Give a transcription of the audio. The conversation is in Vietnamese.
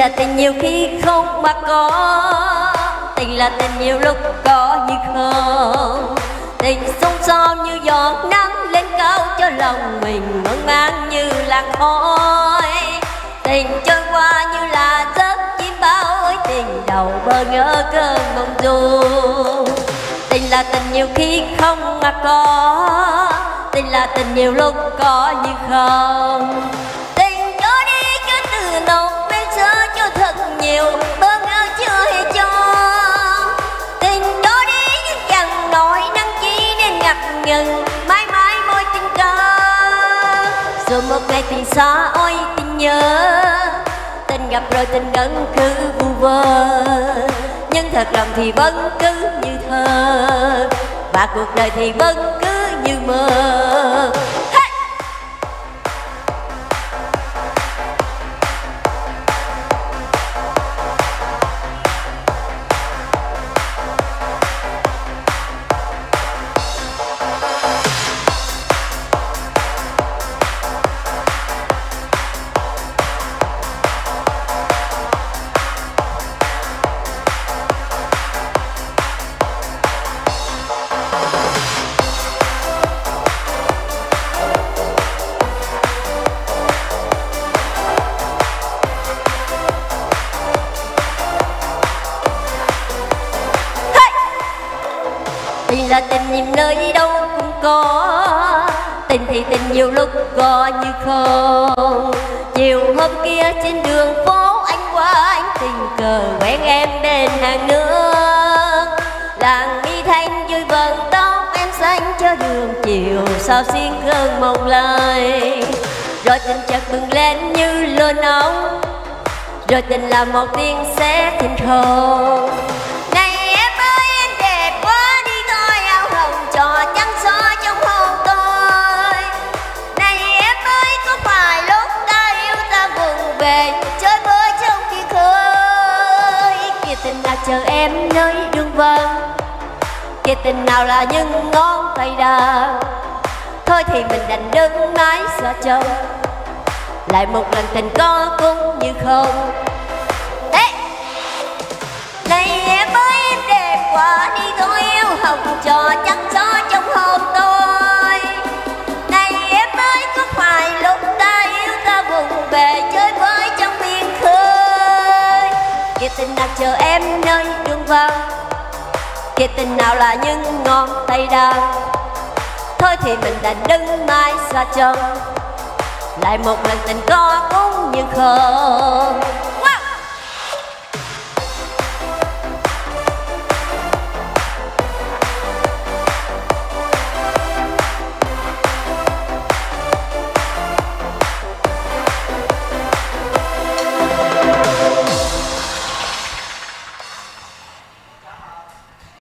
là tình nhiều khi không mà có, tình là tình nhiều lúc có như không. Tình sông son như giọt nắng lên cao cho lòng mình mơn man như làn khói. Tình trôi qua như là giấc chim bao ơi, tình đầu bơ ngỡ cơn mộng du. Tình là tình nhiều khi không mà có, tình là tình nhiều lúc có như không. Tình cho đi cứ từ nồng bên xưa cho thật nhiều bơ ngỡ chưa hề cho. Tình cho đi nhưng chẳng nổi năng chi nên ngập ngừng mãi mãi môi tình ca. Rồi một ngày tình xa ôi tình nhớ, tình gặp rồi tình vẫn cứ vu vơ, nhưng thật lòng thì vẫn cứ như thơ, và cuộc đời thì vẫn cứ như mơ. Hey! Tình là tình niềm nơi đâu cũng có, tình thì tình nhiều lúc có như không. Chiều hôm kia trên đường phố anh qua anh tình cờ quen em bên hàng nước. Làng nghi thanh vui vần tóc em xanh cho đường chiều sao xiên cơn mộng lời. Rồi tình chợt bừng lên như lửa nóng, rồi tình là một tiếng sét thình thồn. Tình nào chờ em nơi đường vắng, kia tình nào là những ngón tay đào. Thôi thì mình đành đứng mãi xa trông, lại một lần tình có cũng như không. Ê! Này em ơi em đẹp quá đi thôi yêu hồng trò trắng gió trong hồn tôi. Này em ơi có phải lúc ta yêu ta vùng về chơi với trong biển khơi. Kia tình nào chờ em nơi đường vắng, kia tình nào là những ngón tay đào. Thôi thì mình đành đứng mãi xa trông, lại một lần tình có cũng như không.